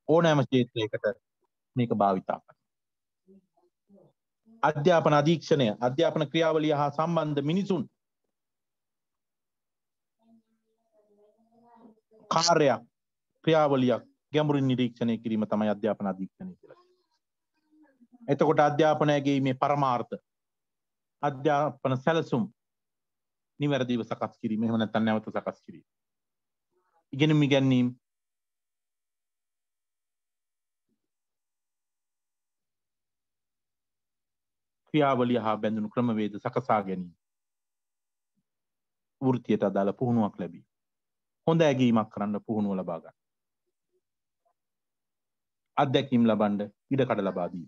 ඕනෑම ක්ෂේත්‍රයකට මේක භාවිතා කරනවා. අධ්‍යාපන අධීක්ෂණය අධ්‍යාපන ක්‍රියාවලිය හා සම්බන්ධ මිනිසුන් කාර්යයක් ක්‍රියාවලියක් ගැඹුරින් නිරීක්ෂණය කිරීම තමයි අධ්‍යාපන අධීක්ෂණය කියලා කියන්නේ. එතකොට අධ්‍යාපනයේගේ මේ පරමාර්ථ අධ්‍යාපන සැලසුම් නිවැරදිව සකස් කිරීම එහෙම නැත්නම් නැවත සකස් කිරීම. ඉගෙනීම් ඉගැන්වීම් ක්‍රියාවලිය හා බැඳුණු ක්‍රමවේද සකසා ගැනීම. වෘත්තියට අදාළ පුහුණුවක් ලැබීම. හොඳ ඇගීමක් කරන්න පුහුණුව ලබා ගන්න. අත්දැකීම් ලබන්න ඉඩකඩ ලබා දීම.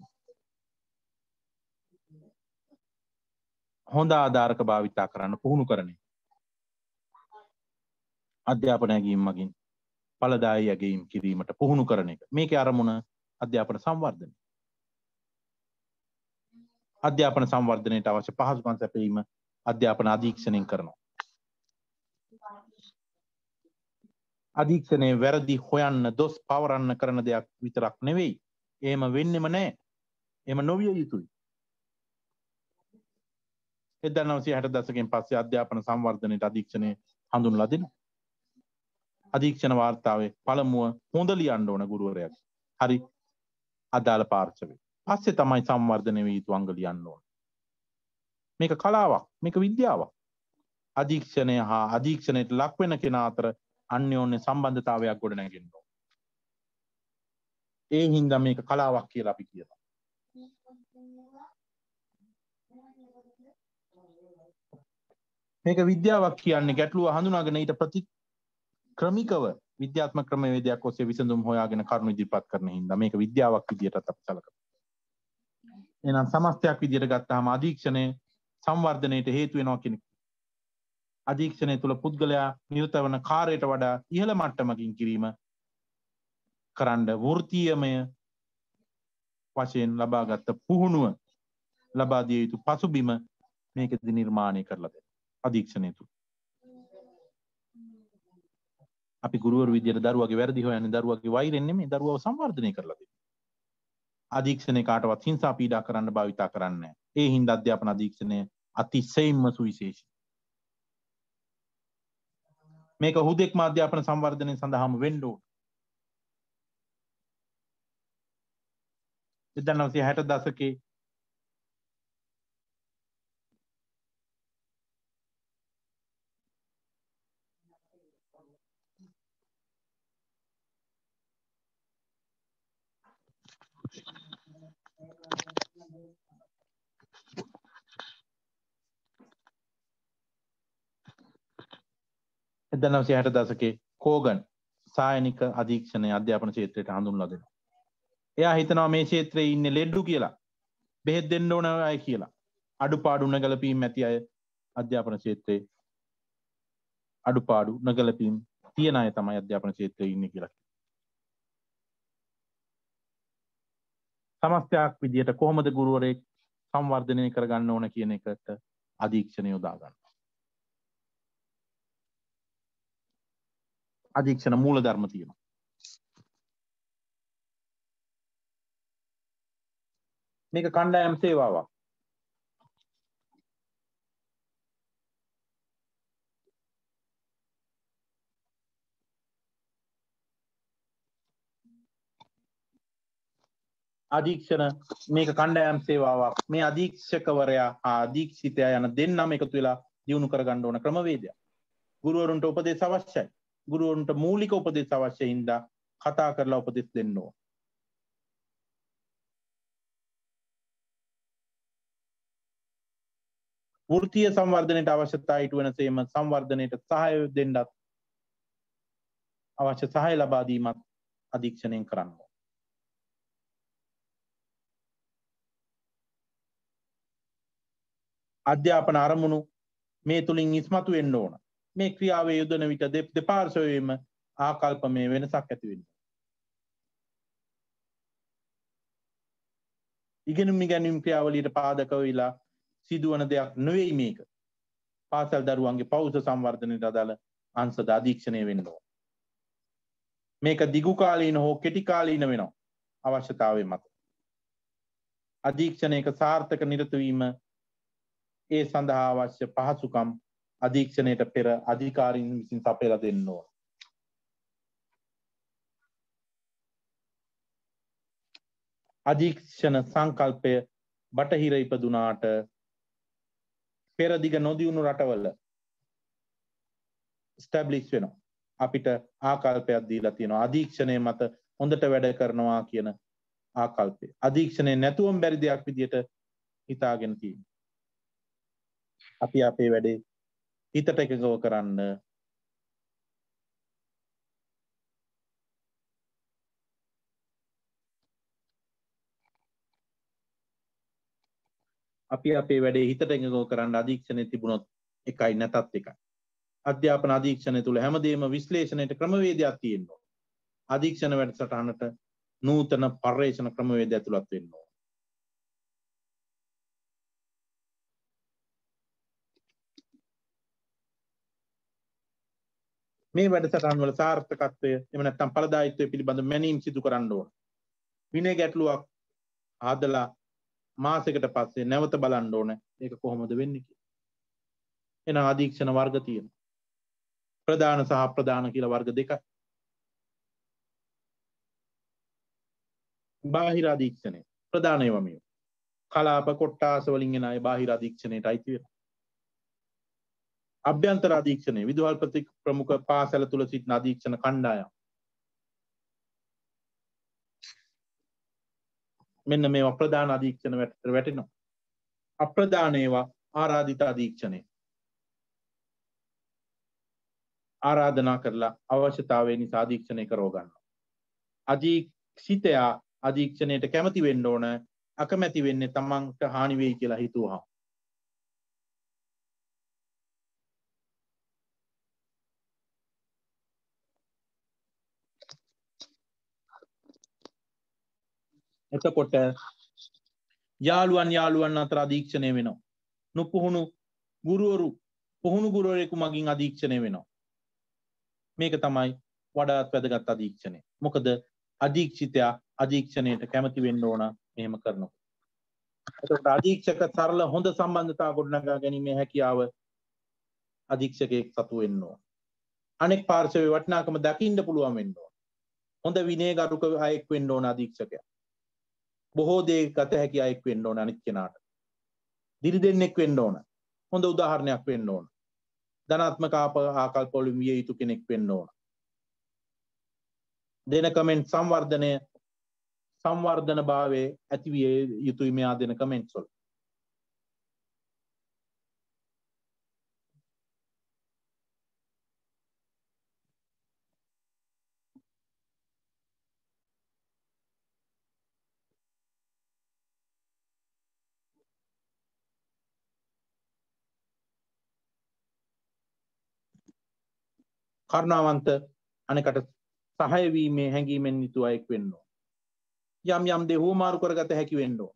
හොඳ ආධාරක භාවිතා කරන්න පුහුණු කරන එක. අධ්‍යාපන ඇගීම් මගින් ඵලදායී ඇගීම් කිරීමට පුහුණු කරන එක. මේකේ අරමුණ අධ්‍යාපන සංවර්ධනය. අධ්‍යාපන සංවර්ධනයට අවශ්‍ය පහසුකම් සැපයීම අධ්‍යාපන අධීක්ෂණයෙන් කරනවා. අධීක්ෂණයේ වැරදි හොයන්න දොස් පවරන්න කරන දෙයක් විතරක් නෙවෙයි. එහෙම වෙන්නෙම නැහැ. එහෙම නොවිය යුතුයි. 1960 දශකයෙන් පස්සේ අධ්‍යාපන සංවර්ධනයට අධීක්ෂණය හඳුන්වලා දෙනවා. අධීක්ෂණ වාර්තාවේ පළමුව හොඳ ලියන්න ඕන ගුරුවරයාගේ. හරි අදාළ පාර්ශවයේ. පස්සේ තමයි සංවර්ධනය වී යුතු අංග ලියන්න ඕන. මේක කලාවක්, මේක විද්‍යාවක්. අධීක්ෂණය හා අධීක්ෂණයට ලක් වෙන කෙනා අතර අන්‍යෝන්‍ය සම්බන්ධතාවයක් ගොඩනැගෙන්න ඕන. ඒ හින්දා මේක කලාවක් කියලා අපි කියනවා. මේක විද්‍යාවක් කියන්නේ ගැටලුව හඳුනාගෙන ඊට ප්‍රතික්‍රමිකව විද්‍යාත්මක ක්‍රමවේදයක් ඔස්සේ විසඳුම් හොයාගෙන කරුණු ඉදිරිපත් කරන හින්දා මේක විද්‍යාවක් විදියටත් අපි සැලකනවා. එහෙනම් සමස්තයක් විදියට ගත්තාම අධීක්ෂණය සංවර්ධනයට හේතු වෙනවා කියන අධීක්ෂණය තුළ පුද්ගලයා නිරත වන කාර්යයට වඩා ඉහළ මට්ටමකින් කිරීම කරන්න වෘත්තීයමය වශයෙන් ලබාගත් පුහුණුව ලබා දිය යුතු පසුබිම මේකෙදි නිර්මාණය කරලා දෙනවා. අධීක්ෂණය තුළ අපි ගුරුවරු විදියට දරුවගේ වැරදි හොයන්නේ දරුවගේ වෛරෙන් නෙමෙයි දරුවව සංවර්ධනය කරලා දෙන්න. අධීක්ෂණය කාටවත් හිංසා පීඩා කරන්න භාවිතා කරන්නේ නැහැ. ඒ හින්දා අධ්‍යාපන අධීක්ෂණය අතිශයින්ම සුවිශේෂී. මේක හුදෙක්ම අධ්‍යාපන සංවර්ධනය සඳහාම වෙන්න ඕන. 1960 දශකයේ දශකයේ කෝගන් සායනික අධීක්ෂණය අධ්‍යාපන ක්ෂේත්‍රයට හඳුන්වලා දෙනවා. එයා හිතනවා මේ ක්ෂේත්‍රයේ ඉන්නේ ලෙඩ්ඩු කියලා. බෙහෙත් දෙන්න ඕන අය කියලා. අඩුපාඩු නොගැලපීම් ඇති අය අධ්‍යාපන ක්ෂේත්‍රයේ අඩුපාඩු නොගැලපීම් තියෙන අය තමයි අධ්‍යාපන ක්ෂේත්‍රයේ ඉන්නේ කියලා. සමස්තයක් විදියට කොහොමද ගුරුවරයෙක් සංවර්ධනය කරගන්න ඕන කියන එකට අධීක්ෂණය යොදා ගන්නවා. අධීක්ෂණ මූලධර්ම තියෙනවා. මේක කණ්ඩායම් සේවාවක්. අධීක්ෂණ මේක කණ්ඩායම් සේවාවක්. මේ අධීක්ෂකවරයා අධීක්ෂිතයා යන දෙන්නම එකතු වෙලා දියුණු කරගන්න ඕන ක්‍රමවේදයක්. ගුරුවරුන්ට උපදෙස් අවශ්‍යයි. ගුරුවරුන්ට මූලික උපදෙස් අවශ්‍ය හින්දා කතා කරලා උපදෙස් දෙන්න ඕන. වෘත්තීය සංවර්ධනයට අවශ්‍යතා ඉටු වෙන සේම සංවර්ධනයට සහාය දෙන්නත් අවශ්‍ය සහාය ලබා දීමත් අධීක්ෂණයෙන් කරන්න ඕන. අධ්‍යාපන අරමුණු මේ තුලින් ඉස්මතු වෙන්න ඕන. මේ ක්‍රියාවේ යෙදෙන විට දෙපාර්ශ්වයේම ආකල්පමය වෙනසක් ඇති වෙනවා. ඉගෙනුම් ක්‍රියාවලියට පාදක වෙලා සිදුවන දෙයක් නෙවෙයි මේක. පාසල් දරුවන්ගේ පෞෂ සංවර්ධනයට අදාළ අංශද අධීක්ෂණය වෙන්න ඕන. මේක දිගු කාලීන හෝ කෙටි කාලීන වෙනවා අවශ්‍යතාවය මත. අධීක්ෂණයක සාර්ථක නිරත වීම ඒ සඳහා අවශ්‍ය පහසුකම් අධීක්ෂණයට පෙර අධිකාරීන් විසින් සපයලා දෙන්න ඕන. අධීක්ෂණ සංකල්පය බටහිර ඉපදුනාට පෙරදිග නොදියුණු රටවල ස්ටැබ්ලිෂ් වෙනවා. අපිට ආකල්පයක් දීලා තියෙනවා. අධීක්ෂණය මත හොඳට වැඩ කරනවා කියන ආකල්පය. අධීක්ෂණය නැතුවම බැරි දෙයක් විදියට හිතාගෙන තියෙනවා. අපි අපේ වැඩේ හිතට එකගව කරන්න අපි අපේ වැඩේ හිතට එකගව කරන්න අධීක්ෂණය තිබුණොත් එකයි නැතත් එකයි. අධ්‍යාපන අධීක්ෂණය තුළ හැමදේම විශ්ලේෂණයට ක්‍රමවේදයක් තියෙනවා. අධීක්ෂණ වැඩසටහනට නූතන පර්යේෂණ ක්‍රමවේද ඇතුළත් වෙන්න ඕන. මේ වැඩසටහන් වල සාර්ථකත්වය එහෙම නැත්නම් ඵලදායීත්වය පිළිබඳ මැනීම් සිදු කරන්න ඕන. විනය ගැටලුවක් හදලා මාසයකට පස්සේ නැවත බලන්න ඕන ඒක කොහොමද වෙන්නේ කියලා. එහෙනම් අධීක්ෂණ වර්ග තියෙනවා. ප්‍රධාන සහ අප්‍රධාන කියලා වර්ග දෙකක්. බාහිර අධීක්ෂණය ප්‍රධාන ඒවා මේ. කලාප කොට්ටාස වලින් එන අය බාහිර අධීක්ෂණයට අයිති වෙනවා. අභ්‍යන්තර අධීක්ෂණය විදුහල්පති ප්‍රමුඛ පාසල තුල සිටින අධීක්ෂණ කණ්ඩායම්. මෙන්න මේවා ප්‍රධාන අධීක්ෂණ වැටෙනවා. අප්‍රධාන ඒවා ආරාධිත අධීක්ෂණය. ආරාධනා කරලා අවශ්‍යතාවය නිසා අධීක්ෂණය කරව ගන්නවා. අධීක්ෂිතයා අධීක්ෂණයට කැමති වෙන්න ඕන, අකමැති වෙන්නේ තමන්ට හානි වෙයි කියලා හිතුවහම. එතකොට යාළුවන් අතර අධීක්ෂණය වෙනවා. නුපුහුණු ගුරුවරු පුහුණු ගුරුවරයෙකු මගින් අධීක්ෂණය වෙනවා. මේක තමයි වඩාත් වැදගත් අධීක්ෂණය. මොකද අධීක්ෂිතයා අධීක්ෂණයට කැමති වෙන්න ඕන මෙහෙම කරනවා. එතකොට අධීක්ෂක සරල හොඳ සම්බන්ධතාව ගොඩනගා ගැනීමේ හැකියාව අධීක්ෂකයෙක් සතු වෙන්න ඕන. අනෙක් පාර්ශවයේ වටිනාකම දකින්න පුළුවන් වෙන්න ඕන. හොඳ විනයගරුක අයෙක් වෙන්න ඕන අධීක්ෂකයා. බොහෝ දේ ගත හැකි අයෙක් වෙන්න ඕන අනිත් කෙනාට. දිරිදෙන්නෙක් වෙන්න ඕන. හොඳ උදාහරණයක් වෙන්න ඕන. ධනාත්මක ආකල්ප වලින් විය යුතු කෙනෙක් වෙන්න ඕන. දෙන කමෙන්ට් සංවර්ධන භාවයේ ඇති විය යුතුයි මෙයා දෙන කමෙන්ට්ස් වල. කරුණාවන්ත අනෙකට සහාය වීමේ හැඟීමෙන් යුතු අයෙක් වෙන්න ඕන. යම් දේ හුවමාරු කරගත හැකි වෙන්න ඕන.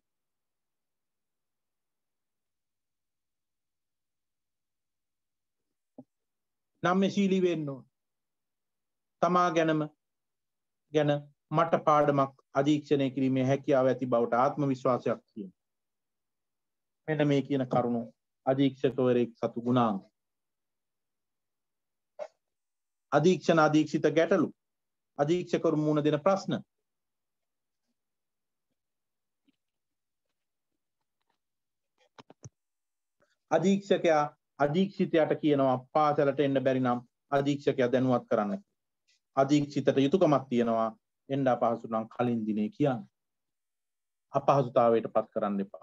නම්‍යශීලී වෙන්න ඕන. තමා ගැන මට පාඩමක් අධීක්ෂණය කිරීමේ හැකියාව ඇති බවට ආත්ම විශ්වාසයක් තියෙනවා. මෙන්න මේ කියන කරුණු අධීක්ෂකවරයෙක් සතු ගුණාංග. අධීක්ෂණ අධීක්ෂිත ගැටලු අධීක්ෂකවරු මුණ දෙන ප්‍රශ්න අධීක්ෂකයා අධීක්ෂිතයාට කියනවා පාසලට එන්න බැරි නම් අධීක්ෂකයා දැනුවත් කරන්න. අධීක්ෂිතට යුතුයකමක් තියෙනවා එන්න අපහසු නම් කලින් දිනේ කියන්න. අපහසුතාවයට පත් කරන්න එපා.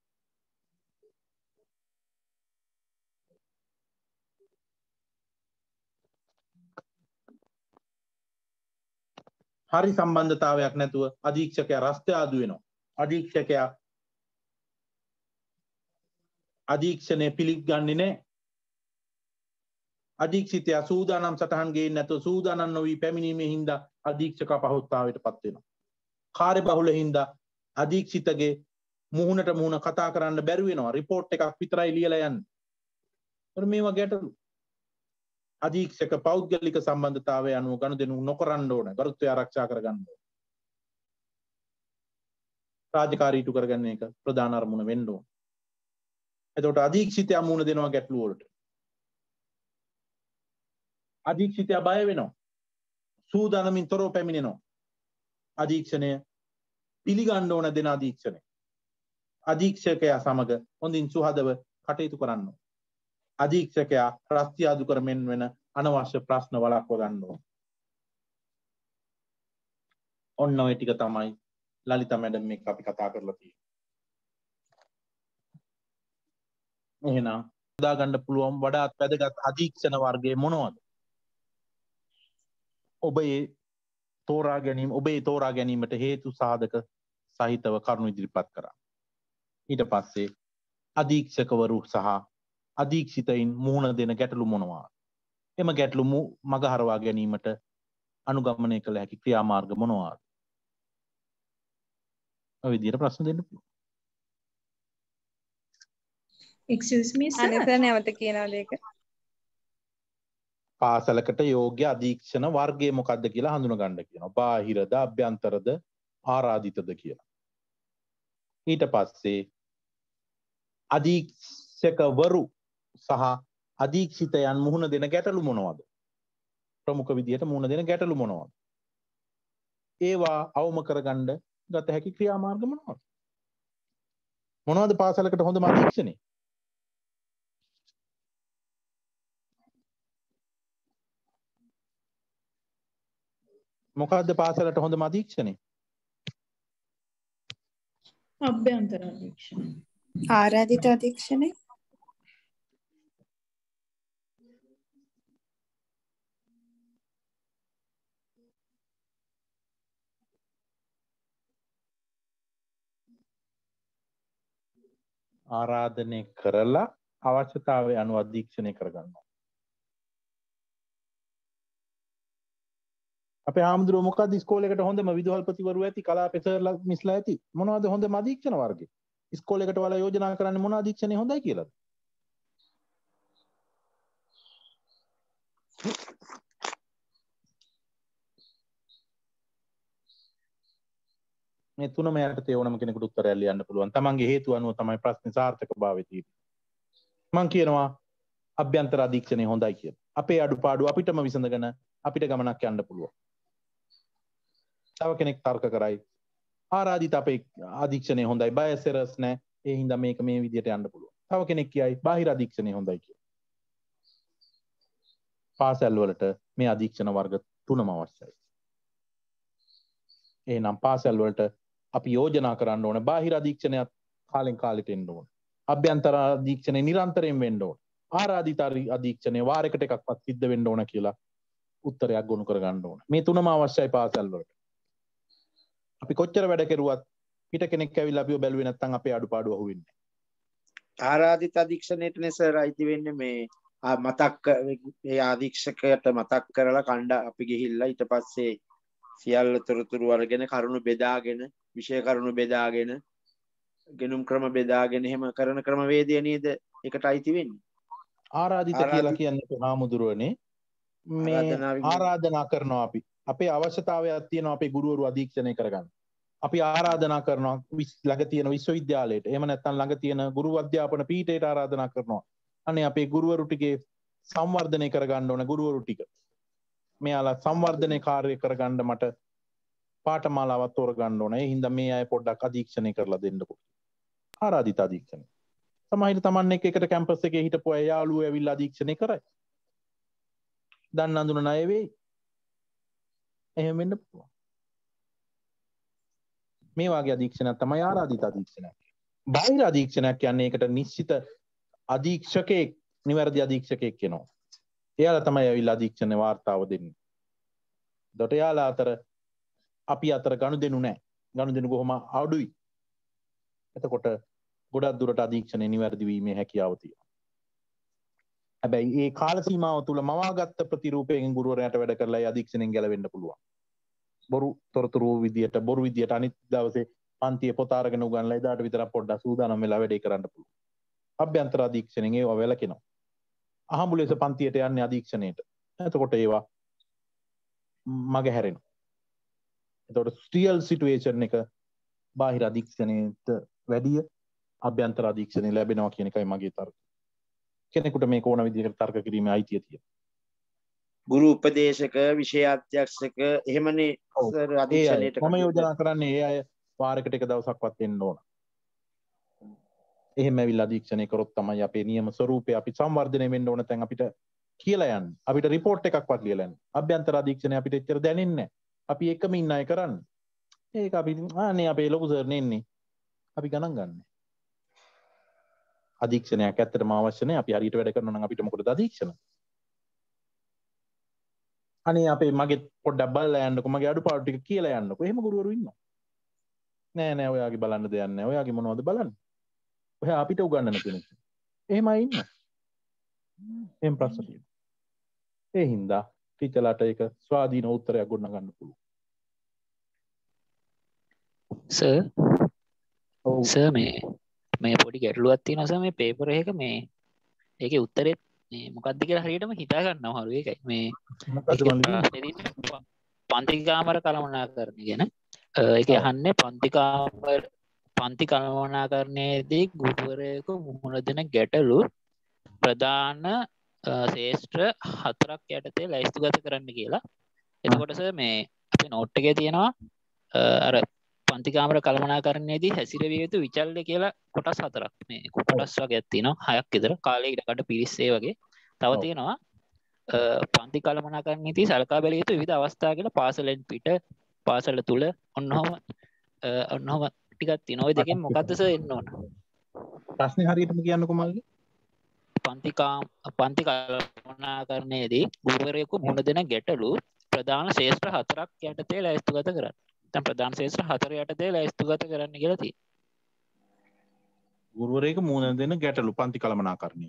හරි සම්බන්ධතාවයක් නැතුව අධීක්ෂකයා රස්ත ආදු වෙනවා. අධීක්ෂකයා අධීක්ෂණය පිළිගන්නේ නැහැ. අධීක්ෂිතයා සූදානම් සටහන් ගේන්නේ නැතුව සූදානම් නොවි පැමිණීමේ හින්දා අධීක්ෂක අපහසුතාවයට පත් වෙනවා. කාර්යබහුල හින්දා අධීක්ෂිතගේ මුහුණට මුහුණ කතා කරන්න බැරි වෙනවා. රිපෝට් එකක් විතරයි ලියලා යන්නේ. ඒත් මේවා ගැටලු. අධීක්ෂක පෞද්ගලික සම්බන්ධතාවය අනුව ගනුදෙනු නොකරන්න ඕන. ගරුත්වය ආරක්ෂා කරගන්න ඕන. රාජකාරී ඉටු කරගන්න එක ප්‍රධාන අරමුණ වෙන්න ඕන. එතකොට අධීක්ෂිතයා මුහුණ දෙනවා ගැටලු වලට. අධීක්ෂිතයා බය වෙනවා. සූදානමින් තොරව පැමිණෙනවා. අධීක්ෂණය පිළිගන්න ඕන දෙන අධීක්ෂණය. අධීක්ෂකයා සමග හොඳින් සුහදව කටයුතු කරන්න ඕන. අධීක්ෂකයා රස්තියාදු කරමින් වෙන අනවශ්‍ය ප්‍රශ්න වළක්ව ගන්න ඕන. ඔන්න ඔය ටික තමයි ලලිතා මැඩම් එක්ක අපි කතා කරලා තියෙන්නේ. එහෙනම් හදා ගන්න පුළුවන් වඩාත් වැදගත් අධීක්ෂණ වර්ගය මොනවද? ඔබේ තෝරා ගැනීමට හේතු සාධක සහිතව කරුණු ඉදිරිපත් කරා. ඊට පස්සේ අධීක්ෂකවරු සහ අධීක්ෂිතයින් මුහුණ දෙන ගැටලු මොනවාද? එම ගැටලු මගහරවා ගැනීමට අනුගමනය කළ හැකි ක්‍රියාමාර්ග මොනවාද? ඔය විදිහට ප්‍රශ්න දෙන්න පුළුවන්. Excuse me sir. අනිත් නැවත කියනවාද ඒක? පාසලකට යෝග්‍ය අධීක්ෂණ වර්ගය මොකක්ද කියලා හඳුන ගන්න කියනවා. බාහිරද, අභ්‍යන්තරද, ආරාධිතද කියලා. ඊට පස්සේ අධීක්ෂකවරු සහ අධීක්ෂිතයන් මුහුණ දෙන ගැටලු මොනවද? ප්‍රමුඛ විදියට මුහුණ දෙන ගැටලු මොනවද? ඒවා අවම කරගන්න ගත හැකි ක්‍රියාමාර්ග මොනවද? මොනවද පාසලකට හොඳම අධීක්ෂණය? මොකද්ද පාසලට හොඳම අධීක්ෂණය? අභ්‍යන්තර අධීක්ෂණය. ආරාධිත අධීක්ෂණය. ආරාධනය කරලා අවශ්‍යතාවය අනුව අධීක්ෂණය කරගන්නවා. අපේ ආම්දුර මොකක්ද ඉස්කෝලේකට හොඳම විදුහල්පතිවරු ඇති, කලාපේ සර්ලා මිස්ලා ඇති. මොනවද හොඳම අධීක්ෂණ වර්ගය? ඉස්කෝලේකට වල යෝජනා කරන්නේ මොන අධීක්ෂණය හොඳයි කියලාද? මේ තුනම යටතේ ඕනම කෙනෙකුට උත්තරයක් ලියන්න පුළුවන්. තමන්ගේ හේතු අනුව තමයි ප්‍රශ්නේ සාර්ථකභාවය තියෙන්නේ. මම කියනවා අභ්‍යන්තර අධීක්ෂණය හොඳයි කියලා. අපේ අඩුපාඩු අපිටම විසඳගෙන අපිට ගමනක් යන්න පුළුවන්. තව කෙනෙක් තර්ක කරයි ආරාධිත අපේ අධීක්ෂණය හොඳයි, බයසරස් නැහැ, ඒ හින්දා මේක මේ විදියට යන්න පුළුවන්. තව කෙනෙක් කියයි බාහිර අධීක්ෂණය හොඳයි කියලා. පාසල් වලට මේ අධීක්ෂණ වර්ග තුනම අවශ්‍යයි. එහෙනම් පාසල් වලට අපි යෝජනා කරන්න ඕන බාහිර අධීක්ෂණයත් කාලෙන් කාලෙට එන්න ඕන. අභ්‍යන්තර අධීක්ෂණය නිරන්තරයෙන් වෙන්න ඕන. ආරාධිත අධීක්ෂණය වාරයකට එකක්වත් සිද්ධ වෙන්න ඕන කියලා උත්තරයක් ගොනු කර ගන්න ඕන. මේ තුනම අවශ්‍යයි පාසල් වලට. අපි කොච්චර වැඩ කෙරුවත් පිට කෙනෙක් ඇවිල්ලා අපිව බැලුවේ නැත්නම් අපේ අඩුපාඩු අහුවෙන්නේ නැහැ. ආරාධිත අධීක්ෂණයටනේ සර් අයිති වෙන්නේ මේ ඒ අධීක්ෂකයට මතක් කරලා අපි ගිහිල්ලා ඊට පස්සේ සියල්ල තොරතුරු අරගෙන කරුණු බෙදාගෙන විෂය කරුණු බෙදාගෙන ගෙනුම් ක්‍රම බෙදාගෙන එහෙම කරන ක්‍රමවේදය නේද ඒකට අයිති වෙන්නේ. ආරාධිත කියලා කියන්නේ හාමුදුරුවනේ මේ ආරාධනා කරනවා අපි. අපේ අවශ්‍යතාවයක් තියෙනවා අපේ ගුරුවරු අධීක්ෂණය කරගන්න. අපි ආරාධනා කරනවා ළඟ තියෙන විශ්වවිද්‍යාලයට. එහෙම නැත්නම් ළඟ තියෙන ගුරු අධ්‍යාපන පීඨයට ආරාධනා කරනවා. අනේ අපේ ගුරුවරු ටිකේ සංවර්ධනය කරගන්න ඕන ගුරුවරු ටික. මෙයාලා සංවර්ධනය කාර්ය කරගන්න මට පාඨමාලාවක් තෝරගන්න ඕන. ඒ හින්දා මේ අය පොඩ්ඩක් අධීක්ෂණය කරලා දෙන්නකෝ. ආරාධිත අධීක්ෂණය. සමහර තමන් එකට කැම්පස් එකේ හිටපු අය යාළුවෝ ඇවිල්ලා අධීක්ෂණය කරයි. දන්න අඳුන ණය වෙයි. එහෙම වෙන්න පුළුවන්. මේ වගේ අධීක්ෂණයක් තමයි ආරාධිත අධීක්ෂණයක්. බාහිර අධීක්ෂණයක් කියන්නේ ඒකට නිශ්චිත අධීක්ෂකෙක්, නිවැරදි අධීක්ෂකෙක් වෙනවා. එයාලා තමයි ඇවිල්ලා අධීක්ෂණ වාර්තාව දෙන්නේ. දොට එයාලා අතර අපි අතර ගනුදෙනු නැහැ. ගනුදෙනු කොහොම අඩුයි. එතකොට ගොඩක් දුරට අධීක්ෂණය නිවැරදි වීමේ හැකියාව තියෙනවා. හැබැයි ඒ කාල සීමාව තුල මවාගත්ත ප්‍රතිරූපයෙන් ගුරුවරයාට වැඩ කරලා ඒ අධීක්ෂණයෙන් ගැලවෙන්න පුළුවන්. බොරු තොරතුරු විදියට බොරු විදියට අනිත් දවසේ පන්තියේ පොත අරගෙන උගන්ලා එදාට විතරක් පොඩ්ඩක් සූදානම් වෙලා වැඩේ කරන්න පුළුවන්. අභ්‍යන්තර අධීක්ෂණයෙන් ඒව වැළකෙනවා. අහඹු ලෙස පන්තියට යන්නේ අධීක්ෂණයට. එතකොට ඒවා මග හැරෙනවා. එතකොට ස්ටියල් සිටුේෂන් එක බාහිර අධීක්ෂණයට වැඩිය අභ්‍යන්තර අධීක්ෂණය ලැබෙනවා කියන එකයි මගේ තර්කය. කෙනෙකුට මේක ඕන විදිහකට තර්ක කිරීමේ අයිතිය තියෙනවා. ගුරු උපදේශක විෂය අධ්‍යක්ෂක එහෙමනේ සර් අධීක්ෂණයට මම යෝජනා කරන්නේ ඒ අය වාරයකට එක දවසක්වත් එන්න ඕන. එහෙම ඇවිල්ලා අධීක්ෂණය කරොත් තමයි අපේ නියම ස්වරූපය අපි සංවර්ධනය වෙන්න ඕන තැන් අපිට කියලා යන්නේ. අපිට රිපෝට් එකක්වත් ලියලා යන්නේ. අභ්‍යන්තර අධීක්ෂණය අපිට එච්චර දැනෙන්නේ නැහැ. අපි එකම ඉන්න අය කරන්නේ. ඒක අපි අනේ අපේ ලොකු සර් නෙන්නේ. අපි ගණන් ගන්න. අධීක්ෂණයක් ඇත්තටම අවශ්‍ය නැහැ. අපි හරියට වැඩ කරනවා නම් අපිට මොකටද අධීක්ෂණ? අනේ අපේ මගේ පොඩ්ඩක් බලලා යන්නකො මගේ අඩුපාඩු ටික කියලා යන්නකො. එහෙම ගුරුවරු ඉන්නවා. නෑ ඔයාගේ බලන්න දෙයක් නෑ. ඔයාගේ මොනවද බලන්නේ? ඔයා අපිට උගන්වන්න කෙනෙක්. එහෙමයි ඉන්නවා. එහෙම ප්‍රශ්න තියෙනවා. ඒ හින්දා ටීචර්ලාට ඒක ස්වාධීන උත්තරයක් ගොඩනගන්න පුළුවන්. සර් සර් මේ පොඩි ගැටලුවක් තියෙනවා සර් මේ පේපර් එක මේ ඒකේ උත්තරේ මේ මොකක්ද කියලා හරියටම හිතා ගන්න අමාරු ඒකයි මේ පන්ති කාමර කළමනාකරණය ගැන ඒක අහන්නේ පන්ති කළමනාකරණයේදී ගුරුවරයෙකු මුහුණ දෙන ගැටලු ප්‍රධාන ශේෂ්ත්‍ර 4ක් යටතේ ලැයිස්තුගත කරන්න කියලා. එතකොට සර් මේ අපේ නෝට් එකේ තියෙනවා අර පන්ති කාමර කළමනාකරණයේදී හැසිරවිය යුතු විචල්්‍ය කියලා කොටස් 4ක් මේ කොටස් වගේක් තියෙනවා 6ක් විතර කාලේ ඉඩකඩ පිරිස් ඒ වගේ තව තියෙනවා පන්ති කළමනාකරණයේදී සලකා බැලිය යුතු විවිධ අවස්ථා කියලා පාසලෙන් පිට පාසල තුල ඔන්නෝම ටිකක් තියෙනවා. ඔය දෙකෙන් මොකද්ද සර් එන්න ඕන? ප්‍රශ්නේ හරියටම කියන්නකෝ මල්ලි. පන්ති කළමනාකරණයේදී ගුරුවරයෙකු මුහුණ දෙන ගැටලු ප්‍රධාන ශේෂ්ත්‍ර 4ක් යටතේ ලැයිස්තුගත කරන්න. දැන් ප්‍රධාන ශේෂ්ත්‍ර 4 යටතේ ලැයිස්තුගත කරන්න කියලා තියෙනවා. ගුරුවරයෙකු මුහුණ දෙන ගැටලු පන්ති කළමනාකරණය.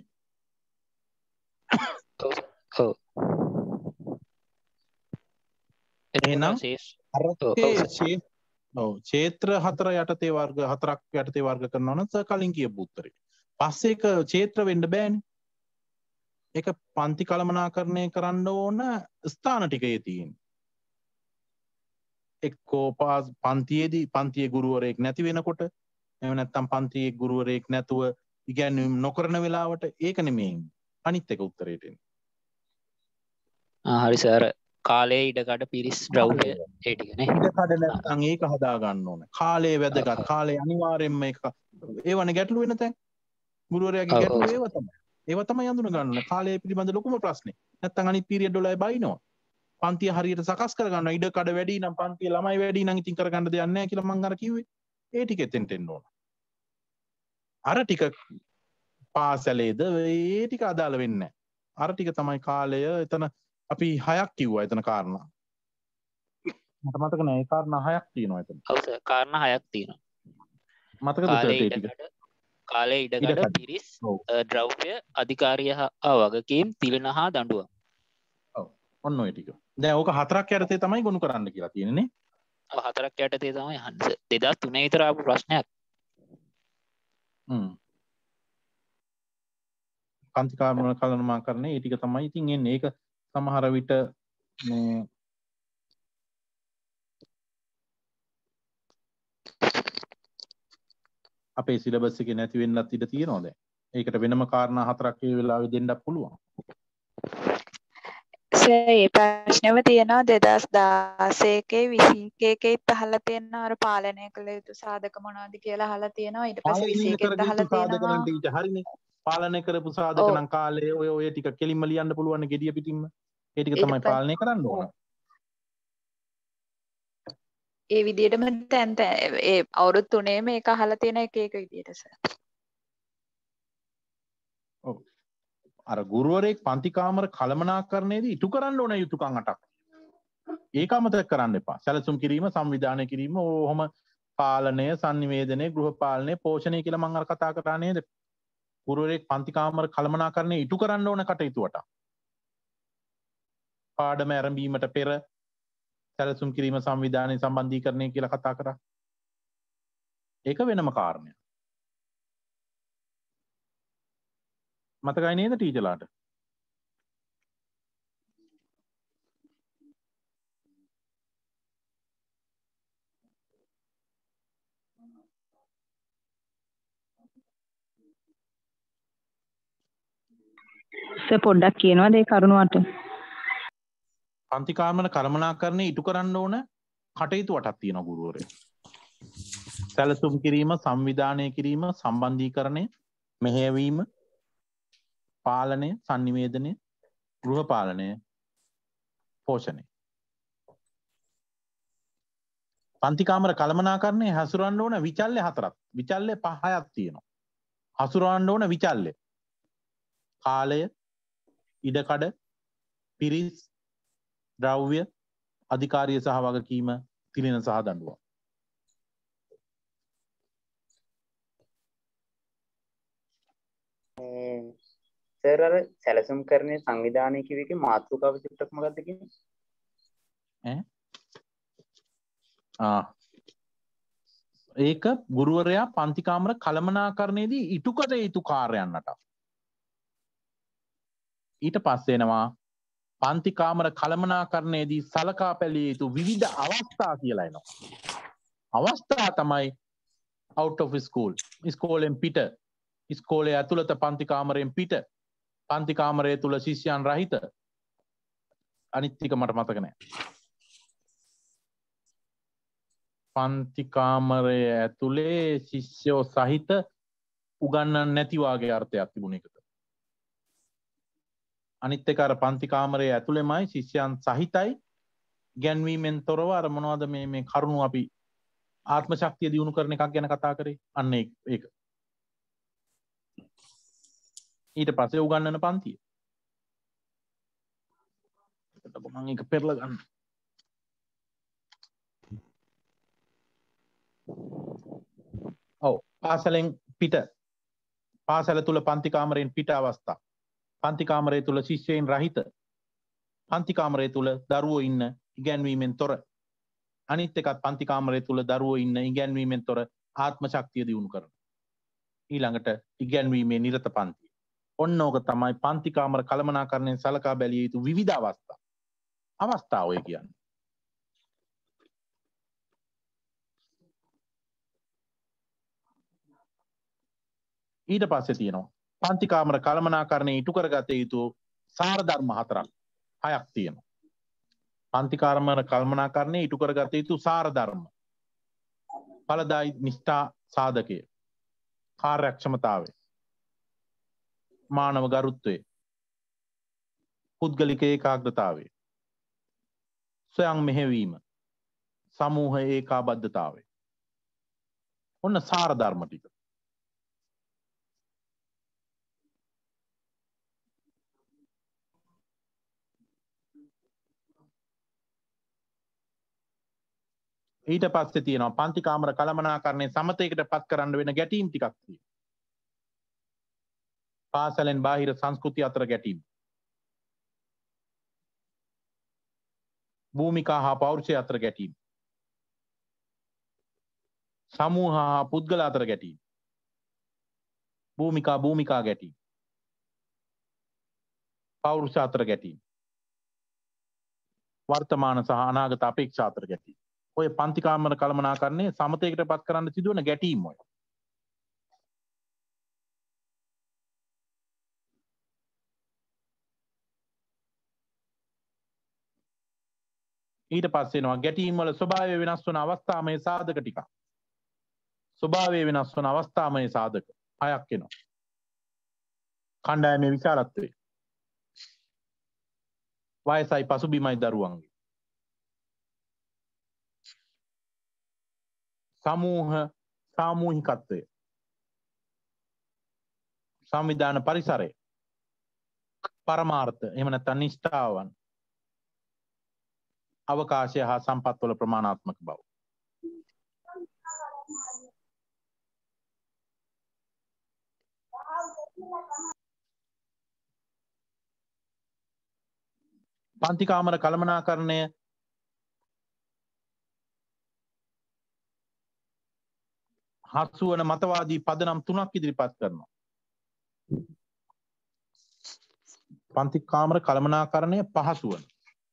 ඔව්. එහෙනම් ක්ෂේත්‍ර 4 යටතේ වර්ග 4ක් යටතේ වර්ග කරනවා නම් සර් කලින් කියපු උත්තරේ. පස්සේ ඒක ක්ෂේත්‍ර වෙන්න බෑනේ. ඒක පන්ති කළමනාකරණය කරන්න ඕන ස්ථාන ටිකේ තියෙන්නේ. එක්කෝ පන්තියේදී පන්තියේ ගුරුවරයෙක් නැති වෙනකොට එහෙම නැත්නම් පන්තියේ ගුරුවරයෙක් නැතුව ඉගැන්වීම් නොකරන වෙලාවට ඒක නෙමෙයි අනිත් එක උත්තරේට එන්නේ. හරි සර් කාලේ ඉඩකඩ පිරිස් ද්‍රව්‍ය ඒ ටිකනේ. ඉඩකඩ නැත්නම් ඒක හදා ගන්න ඕනේ. කාලේ වැදගත්. කාලේ අනිවාර්යෙන්ම ඒක ඒවනේ ගැටලු වෙන තැන්. ගුරුවරයාගේ ගැටලු ඒව තමයි. ඒව තමයි අඳුන ගන්න. කාලය පිළිබඳ ලොකුම ප්‍රශ්නේ. නැත්නම් අනිත් පීරියඩ් වල අය බයිනවා. පන්තිය හරියට සකස් කරගන්න ඉඩකඩ වැඩි නම් පන්තිය ළමයි වැඩි නම් ඉතින් කරගන්න දෙයක් නැහැ කියලා මම අර කිව්වේ. ඒ ටික එතෙන්ට එන්න ඕන. අර ටික පාසලේද ඒ ටික අදාළ වෙන්නේ නැහැ. අර ටික තමයි කාලය එතන අපි 6ක් කිව්වා එතන කාරණා. මට මතක නැහැ ඒ කාරණා 6ක් තියෙනවා එතන. ඔව් සර් කාරණා 6ක් තියෙනවා. මතකද සර් ඒ ටික? කාලේ ඉඩකඩ පිරිස් ද්‍රව්‍ය අධිකාරිය වගකීම් තිලන හා දඬුවම්. ඔව් ඔන්න ඔය ටික. දැන් ඕක 4ක් යටතේ තමයි ගොනු කරන්න කියලා තියෙන්නේ නේ. ඔව් 4ක් යටතේ තමයි අහන්නේ. 2003 විතර ආපු ප්‍රශ්නයක්. පන්ති කළමනාකරණය ඒ ටික තමයි ඉතින් එන්නේ. ඒක සමහර විට මේ අපේ සිලබස් එකේ නැති වෙන්නත් ඉඩ තියෙනවා දැන්. ඒකට වෙනම කාරණා 4ක් ඒ වෙලාවේ දෙන්නත් පුළුවන්. ඒ ප්‍රශ්නෙම තියෙනවා 2016 එකේ 21 එකේත් අහලා තියෙනවා අර පාලනය කළ යුතු සාධක මොනවද කියලා අහලා තියෙනවා. ඊට පස්සේ 21 එකේත් අහලා තියෙනවා හරිනේ. පාලනය කරපු සාධක නම් කාලේ ඔය ටික කෙලින්ම ලියන්න පුළුවන් gediya පිටින්ම. ඒ ටික තමයි පාලනය කරන්න ඕන. ඒ විදිහටම දැන් ඒ අවුරුදු 3 මේක අහලා තියෙන එක විදිහට සර්. ඔව්. අර ගුරුවරයෙක් පන්ති කාමර කළමනාකරණයේදී ඉටු කරන්න ඕන යුතුයකම් 8ක්. ඒක අමතක කරන්න එපා. සැලසුම් කිරීම, සංවිධානය කිරීම, ඕහොම පාලනය, sannivedanaya, ගෘහ පාලනය, පෝෂණය කියලා මම අර කතා කරා නේද? ගුරුවරයෙක් පන්ති කාමර කළමනාකරණය ඉටු කරන්න ඕන කටයුතු 8ක්. පාඩම ආරම්භීමට පෙර සැලසුම් කිරීම, සංවිධානය, සම්බන්ධීකරණය කියලා කතා කරා. ඒක වෙනම කාරණයක්. මතකයි නේද ටීචර්ලාට? සර් පොඩ්ඩක් කියනවාද ඒ කරුණාට? පන්ති කාමර කළමනාකරණය ඉටු කරන්න ඕන කටයුතු 8ක් තියෙනවා ගුරුවරයා. සැලසුම් කිරීම, සංවිධානය කිරීම, සම්බන්ධීකරණය, මෙහෙයවීම, පාලනය, sannivedanaය, ගෘහ පාලනය, පෝෂණය. පන්ති කාමර කළමනාකරණය හසුරවන්න ඕන විචල්්‍ය 4ක්. විචල්්‍ය 5ක් තියෙනවා. හසුරවන්න ඕන විචල්්‍ය. කාලය, ඉඩකඩ, පිරිස්, ද්‍රව්‍ය, අධිකාරිය සහ වගකීම, තිලින සහ දඬුවම්. සර් අර සැලසුම් කරන්නේ සංවිධානය කිව්ව එකේ මාතෘකාව චුට්ටක් මොකක්ද කියන්නේ? ඒක ගුරුවරයා පන්ති කාමර කළමනාකරණයේදී ඉටු කළ යුතු කාර්යයන්ට. ඊට පස්සේ එනවා පන්ති කාමර කළමනාකරණයේදී සලකා බැලිය යුතු විවිධ අවස්ථා කියලා එනවා. අවස්ථා තමයි out of school, ඉස්කෝලෙන් පිට, ඉස්කෝලේ ඇතුළත පන්ති කාමරයෙන් පිට, පන්ති කාමරය තුල ශිෂ්‍යයන් රහිත, අනිත් ටික මට මතක නැහැ. පන්ති කාමරය ඇතුලේ ශිෂ්‍යෝ සහිත උගන්වන්න නැති වාගේ අර්ථයක් තිබුණ එකට. අනිත් එක අර පන්ති කාමරය ඇතුලේමයි ශිෂ්‍යයන් සහිතයි ගැන්වීමෙන් තොරව අර මොනවද මේ කරුණු අපි ආත්ම ශක්තිය දියුණු කරන එකක් ගැන කතා කරේ. අන්න ඒක. ඊට පස්සේ උගන්වන පන්තිය. එතකොට මම ඒක පෙරලා ගන්න. ඔව් පාසලෙන් පිට, පාසල තුල පන්ති කාමරයෙන් පිට අවස්ථා, පන්ති කාමරය තුල ශිෂ්‍යයන් රහිත, පන්ති කාමරය තුල දරුවෝ ඉන්න ඉගැන්වීමෙන් තොර, අනිත් එකත් පන්ති කාමරය තුල දරුවෝ ඉන්න ඉගැන්වීමෙන් තොර ආත්ම ශක්තිය දියුණු කරන. ඊළඟට ඉගැන්වීමේ නිරත පන්තිය. ඔන්න ඕක තමයි පන්ති කාමර කළමනාකරණයෙන් සලකා බැලිය යුතු විවිධ අවස්ථා. අවස්ථා ඔය කියන්නේ. ඊට පස්සේ තියෙනවා පන්ති කාමර කළමනාකරණය ඉටු කරගත යුතු සාර ධර්ම 6ක් තියෙනවා. පන්ති කාමර කළමනාකරණය ඉටු කරගත යුතු සාර ධර්ම. ඵලදායි නිෂ්ඨා සාධකය, කාර්යක්ෂමතාවය, මානව ගරුත්වය, පුද්ගලික ඒකාග්‍රතාවය, ස්වයං මෙහෙවීම, සමූහ ඒකාබද්ධතාවය. ඔන්න සාර ධර්ම ටික. ඊට පස්සේ තියෙනවා පන්ති කාමර කළමනාකරණය සමතයකට පත් කරන්න වෙන ගැටීම් ටිකක් තියෙනවා. පාසලෙන් බාහිර සංස්කෘතිය අතර ගැටීම්, භූමිකා හා පෞරුෂය අතර ගැටීම්, සමූහ හා පුද්ගල අතර ගැටීම්, භූමිකා ගැටීම්, පෞරුෂ අතර ගැටීම්, වර්තමාන සහ අනාගත අපේක්ෂා අතර ගැටීම්. ඔය පන්ති කාමර කළමනාකරණය සමතයකට පත් කරන්න සිදුවන ගැටීම් ඔය. ඊට පස්සේ එනවා ගැටීම් වල ස්වභාවය වෙනස් වන අවස්ථාමය සාධක ටික. ස්වභාවය වෙනස් වන අවස්ථාමය සාධක 6ක් එනවා. කණ්ඩායමේ විශාලත්වය, වයසයි පසුබිමයි දරුවන්ගේ, සාමූහිකත්වය, සංවිධාන පරිසරය, පරමාර්ථ එහෙම නැත්නම් නිෂ්ඨාවන්, අවකාශය හා සම්පත්වල ප්‍රමාණාත්මක බව. පන්ති කාමර කළමනාකරණය හසු වන මතවාදී පදනම් 3ක් ඉදිරිපත් කරනවා. පන්ති කාමර කළමනාකරණය පහසු වන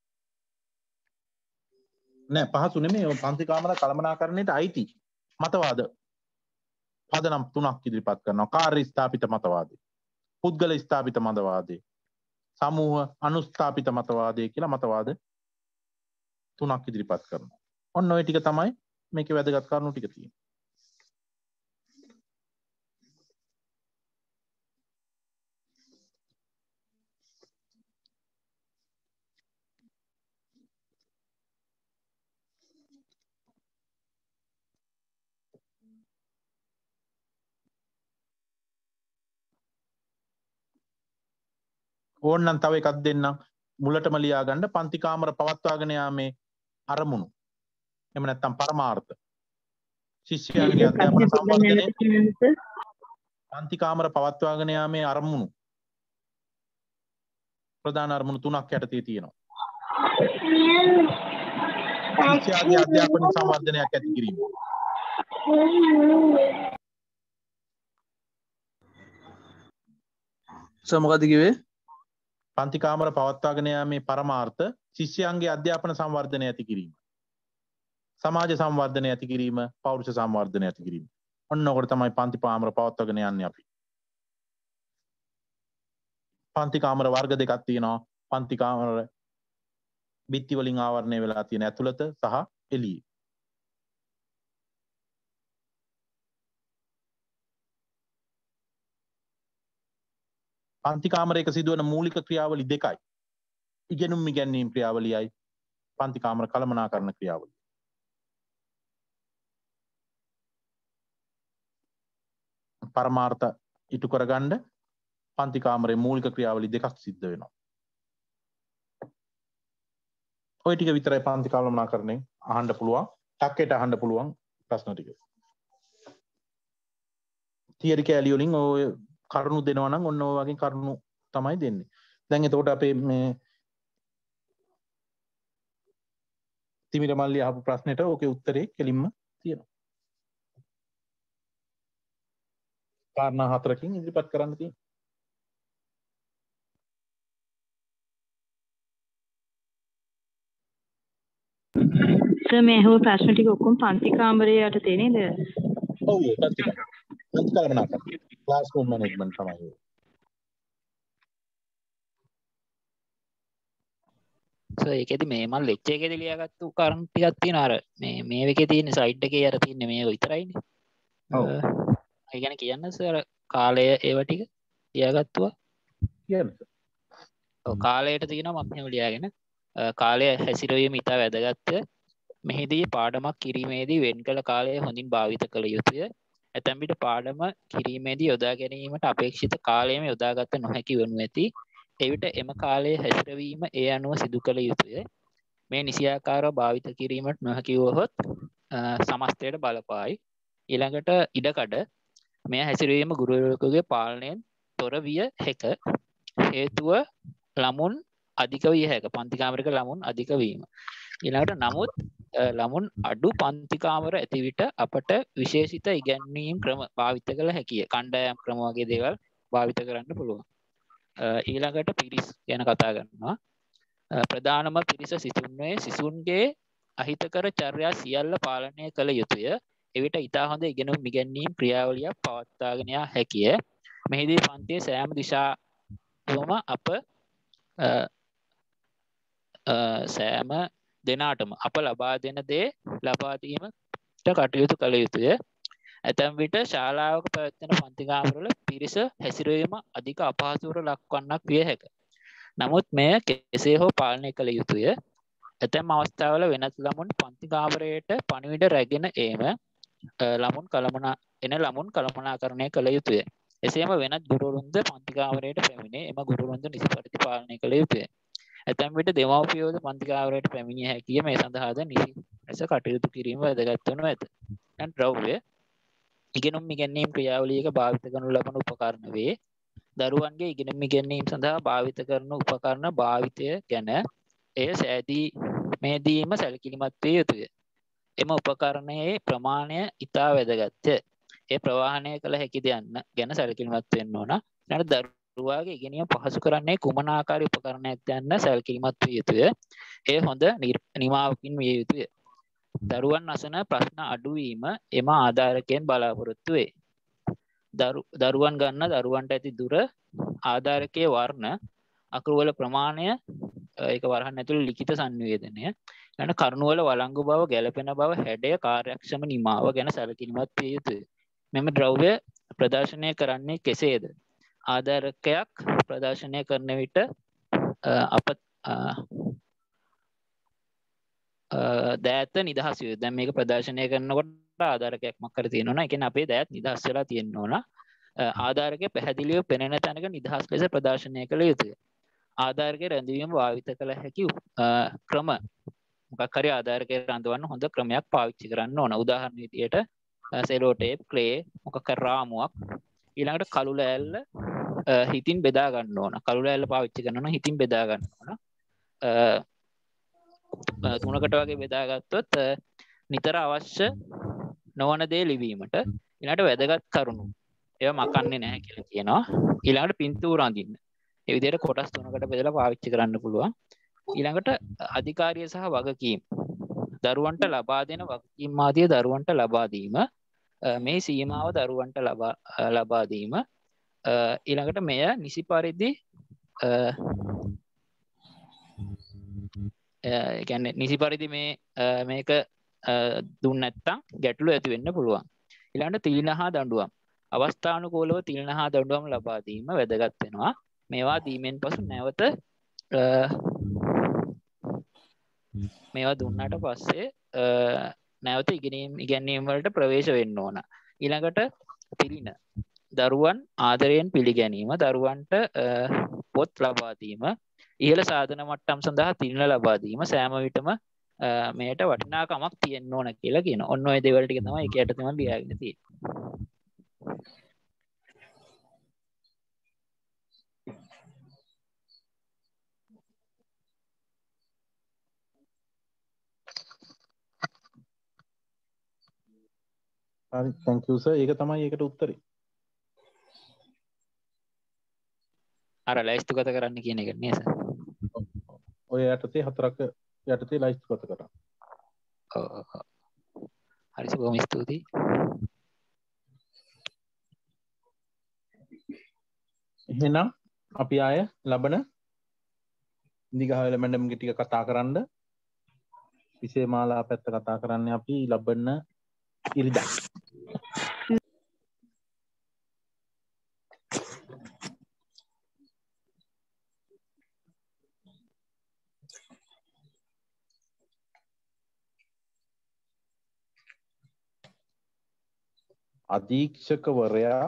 නෑ, පහසු නෙමෙයි. පන්ති කාමර කළමනාකරණයට අයිති මතවාද පදනම් 3ක් ඉදිරිපත් කරනවා. කාර්ය ස්ථාපිත මතවාදී, පුද්ගල ස්ථාපිත මතවාදය, සමූහ අනුස්ථාපිත මතවාදය කියලා මතවාද තුනක් ඉදිරිපත් කරනවා. ඔන්න ඔය ටික තමයි මේකේ වැදගත් කරුණු ටික තියෙන්නේ. ඕන්නම් තව එකක් දෙන්නම් මුලටම ලියා ගන්න පන්ති කාමර පවත්වාගෙන යාමේ අරමුණු. එහෙම නැත්නම් පරමාර්ථ. ශිෂ්‍යයන්ගේ අධ්‍යාපන සංවර්ධනය පන්ති කාමර පවත්වාගෙන යාමේ අරමුණු. ප්‍රධාන අරමුණු තුනක් යටතේ තියෙනවා. ශිෂ්‍යයාගේ අධ්‍යාපන සංවර්ධනයක් ඇති කිරීම. මොකද කිව්වේ? පන්ති කාමර පවත්වාගෙන යාමේ පරමාර්ථ ශිෂ්‍යයන්ගේ අධ්‍යාපන සංවර්ධනය ඇති කිරීම. සමාජ සංවර්ධනය ඇති කිරීම, පෞරුෂ සංවර්ධනය ඇති කිරීම. ඔන්න ඔකට තමයි පන්ති කාමර පවත්වාගෙන යන්නේ අපි. පන්ති කාමර වර්ග දෙකක් තියෙනවා. පන්ති කාමර බිත්ති වලින් ආවරණය වෙලා තියෙන ඇතුළත සහ එළියේ. පන්ති කාමරයක සිදුවන මූලික ක්‍රියාවලි දෙකයි. ඉගෙනුම් ඉගැන්වීම් ක්‍රියාවලියයි පන්ති කාමර කළමනාකරණ ක්‍රියාවලිය. පරමාර්ථ ඉටු කරගන්න පන්ති කාමරේ මූලික ක්‍රියාවලි දෙකක් සිද්ධ වෙනවා. ඔය ටික විතරයි පන්ති කළමනාකරණයෙන් අහන්න පුළුවන්. ටක්කේට අහන්න පුළුවන් ප්‍රශ්න ටික. තියරි කැලිය වලින් ඔය කරුණු දෙනවා නම් ඔන්න ඔය වගේ කරුණු තමයි දෙන්නේ. දැන් එතකොට අපේ මේ තිමිර මල්ලි අහපු ප්‍රශ්නෙට ඕකේ උත්තරේ කෙලින්ම තියෙනවා. කාරණා හතරකින් ඉදිරිපත් කරන්න තියෙනවා. මේ අහුව ප්‍රශ්න ටික ඔක්කොම පන්ති කාමරයේ යටතේ නේද? ඔව් පන්ති කළමනාකරණ. ක්ලාස්රූම් මැනේජ්මන්ට් තමයි. ඒකෙදි මේ මම ලෙක්චර් එකේදී ලියාගත්තු කරුණු ටිකක් තියෙනවා. අර මේ එකේ තියෙන ස්ලයිඩ් එකේ අර තියෙන්නේ මේක විතරයිනේ. ඔව්. ඒ කියන්නේ කියන්න සර් කාලය ඒව ටික ලියාගත්තුවා. කියන්න. ඔව් කාලයට තියෙනවා මම එහෙම ලියාගෙන කාලය හැසිරවීම ඉතා වැදගත්ය. මෙහිදී පාඩමක් කිරීමේදී වෙන් කළ කාලය හොඳින් භාවිත කළ යුතුය. ඇතැම් විට පාඩම කිරීමේදී යොදා ගැනීමට අපේක්ෂිත කාලයම යොදාගත නොහැකි වනු ඇති. එවිට එම කාලයේ හැසිරවීම ඒ අනුව සිදු කළ යුතුය. මේ නිසියාකාරව භාවිත කිරීමට නොහැකි වුවහොත් සමස්තයට බලපායි. ඊළඟට ඉඩකඩ මෙය හැසිරවීම ගුරුවරයෙකුගේ පාලනයෙන් තොර විය හැක. හේතුව ළමුන් අධික විය හැක. පන්ති කාමරයක ළමුන් අධික වීම. ඊළඟට නමුත් ළමුන් අඩු පන්ති කාමර ඇති විට අපට විශේෂිත ඉගැන්වීම් ක්‍රම භාවිත කළ හැකිය. කණ්ඩායම් ක්‍රම වගේ දේවල් භාවිත කරන්න පුළුවන්. ඊළඟට පිරිස් ගැන කතා කරනවා. ප්‍රධානම පිරිස සිසුන්වේ. සිසුන්ගේ අහිතකර චර්යා සියල්ල පාලනය කළ යුතුය. එවිට ඉතා හොඳ ඉගෙනුම් ඉගැන්වීම් ක්‍රියාවලියක් පවත්වාගෙන යා හැකිය. මෙහිදී පන්තියේ සෑම දිශාවම අප සෑම දෙනාටම අප ලබා දෙන දේ ලබා දීමට කටයුතු කළ යුතුය. ඇතැම් විට ශාලාවක පැවැත්වෙන පන්ති කාමරවල පිරිස හැසිරවීම අධික අපහසුවට ලක්වන්නක් විය හැක. නමුත් මෙය කෙසේ හෝ පාලනය කළ යුතුය. ඇතැම් අවස්ථාවල වෙනත් ළමුන් පන්ති කාමරයට පණිවිඩ රැගෙන ඒම ළමුන් කළමනාකරණය කළ යුතුය. එසේම වෙනත් ගුරුවරුන්ද පන්ති කාමරයට පැමිණේ එම ගුරුවරුන්ද නිසි පරිදි පාලනය කළ යුතුය. ඇතැම් විට දෙමව්පියෝද පන්ති කාමරයට පැමිණිය හැකිය. මේ සඳහාද නිසි ලෙස කටයුතු කිරීම වැදගත් වනු ඇත. දැන් ද්‍රව්‍ය ඉගෙනුම් ඉගැන්වීම් ක්‍රියාවලියක භාවිත කරනු ලබන උපකරණ වේ. දරුවන්ගේ ඉගෙනුම් ඉගැන්වීම සඳහා භාවිත කරන උපකරණ භාවිතය ගැන එය සෑදීමේදීම සැලකිලිමත් විය යුතුය. එම උපකරණයේ ප්‍රමාණය ඉතා වැදගත්ය. ඒ ප්‍රවාහනය කළ හැකිද යන්න ගැන සැලකිලිමත් වෙන්න ඕන. ඊළඟට දරුවාගේ ඉගෙනීම පහසු කරන්නේ කුමන ආකාරයේ උපකරණයක්ද යන්න සැලකිලිමත් විය යුතුය. එය හොඳ නිමාවකින් විය යුතුය. දරුවන් අසන ප්‍රශ්න අඩුවීම එම ආධාරකයෙන් බලාපොරොත්තු වේ. දරුවන් ගන්න දරුවන්ට ඇති දුර ආධාරකයේ වර්ණ අකුරු වල ප්‍රමාණය ඒක වරහන් ඇතුළේ ලිඛිත සංවේදනය ඊළඟට කරුණු වල වළංගු බව ගැළපෙන බව හැඩය කාර්යක්ෂම නිමාව ගැන සැලකිලිමත් විය යුතුය. මෙම ද්‍රව්‍ය ප්‍රදර්ශනය කරන්නේ කෙසේද? ආධාරකයක් ප්‍රදර්ශනය කරන විට අප දෑත නිදහස් වේ. දැන් මේක ප්‍රදර්ශනය කරනකොට ආධාරකයක් මක් කර තියෙනවා නම් ඒ කියන්නේ අපේ දෑත් නිදහස් වෙලා තියෙන්න ඕන. ආධාරකය පැහැදිලිව පෙනෙන තැනක නිදහස් ලෙස ප්‍රදර්ශනය කළ යුතුය. ආධාරකයේ රැඳවීම භාවිත කළ හැකි ක්‍රම මොකක් හරි ආධාරකයේ රඳවන්න හොඳ ක්‍රමයක් පාවිච්චි කරන්න ඕන. උදාහරණ විදියට සෙලෝ ටේප්, ක්ලේ, මොකක් හරි රාමුවක්. ඊළඟට කළු ලෑල්ල හිතින් බෙදා ගන්න ඕන. කළු ලෑල්ල පාවිච්චි කරනවා නම් හිතින් බෙදා ගන්න ඕන. තුනකට වගේ බෙදාගත්තොත් නිතර අවශ්‍ය නොවන දේ ලිවීමට ඊළඟට වැදගත් කරුණු ඒවා මකන්නේ නැහැ කියලා කියනවා. ඊළඟට පින්තූර අඳින්න. ඒ විදිහට කොටස් තුනකට බෙදලා පාවිච්චි කරන්න පුළුවන්. ඊළඟට අධිකාරිය සහ වගකීම්. දරුවන්ට ලබා දෙන වගකීම් ආදිය දරුවන්ට ලබා දීම. මේ සීමාව දරුවන්ට ලබා දීම. ඊළඟට මෙය නිසි පරිදි කියන්නේ නිසි පරිදි මේක දුන්න නැත්නම් ගැටලු ඇති වෙන්න පුළුවන්. ඊළඟට තීන හා දඬුවම්. අවස්ථානුකූලව තීන හා දඬුවම් ලබා දීම වැදගත් වෙනවා. මේවා දීමෙන් පසු නැවත මේවා දුන්නාට පස්සේ නැවත ඉගෙනීම් වලට ප්‍රවේශ වෙන්න ඕන. ඊළඟට තිරින. දරුවන් ආදරයෙන් පිළිගැනීම, දරුවන්ට පොත් ලබා දීම, ඉහළ සාධන මට්ටම් සඳහා තිරින ලබා දීම සෑම විටම මෙයට වටිනාකමක් තියෙන්න ඕන කියලා කියනවා. ඔන්න ඔය දේවල් ටික තමයි ඒක යට තමයි ලියාගෙන තියෙන්නේ. හරි thank you sir. ඒක තමයි ඒකට උත්තරේ. අර ලයිස්තුගත කරන්න කියන එක නේද සර්? ඔය යටතේ හතරක යටතේ ලයිස්තුගත කරා. ඔව්. හරි බොහොම ස්තුතියි. එහෙනම් අපි ආය ලබන දිගහවල මැඩම්ගේ ටික කතා කරන්න. විෂය මාලා පැත්ත කතා කරන්නේ අපි ලබන ඉරිදා. අධීක්ෂකවරයා